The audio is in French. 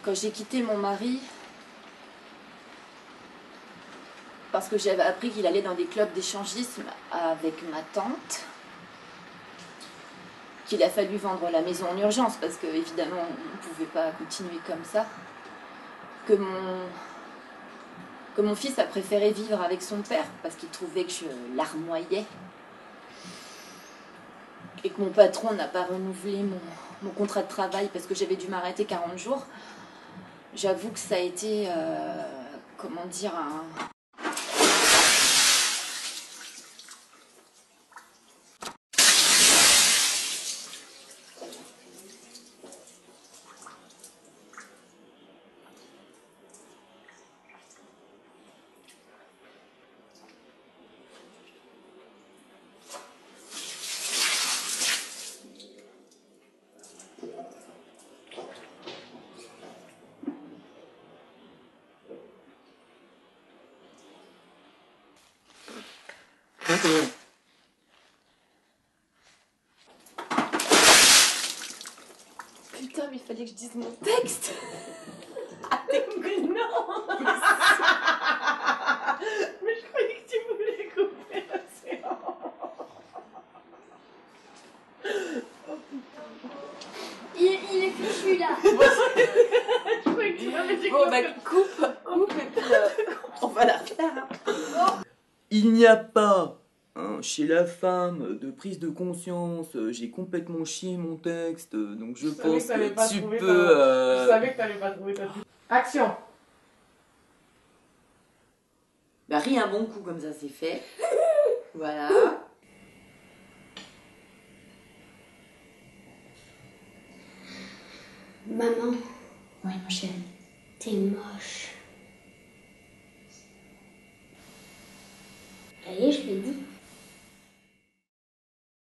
Quand j'ai quitté mon mari, parce que j'avais appris qu'il allait dans des clubs d'échangisme avec ma tante, qu'il a fallu vendre la maison en urgence parce que évidemment on ne pouvait pas continuer comme ça, que mon fils a préféré vivre avec son père parce qu'il trouvait que je larmoyais et que mon patron n'a pas renouvelé mon contrat de travail parce que j'avais dû m'arrêter 40 jours. J'avoue que ça a été, comment dire, Putain, mais il fallait que je dise mon texte. Mais non. Mais je croyais que tu voulais couper la séance. Oh putain. Il est fichu là. Je croyais que tu m'avais dit Bon, bah coupe et puis on va la refaire. Il n'y a pas, chez la femme, de prise de conscience. J'ai complètement chié mon texte, donc je pense que tu peux... Je savais que t'allais pas trouver ta pub. Action. Bah ris un bon coup comme ça c'est fait. Voilà. Maman, Oui mon chéri. t'es moche. Ça y est, je l'ai dit.